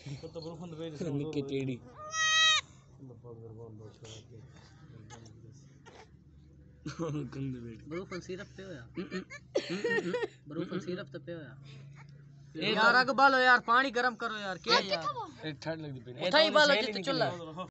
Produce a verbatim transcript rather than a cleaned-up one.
निक्की टेढ़ी बरूफन सिरप पे हो यार बरूफन सिरप तो पे हो यार यार आगे बालो यार पानी गरम करो यार क्या यार ठंड लगती उठाई बालो जित चुल्ला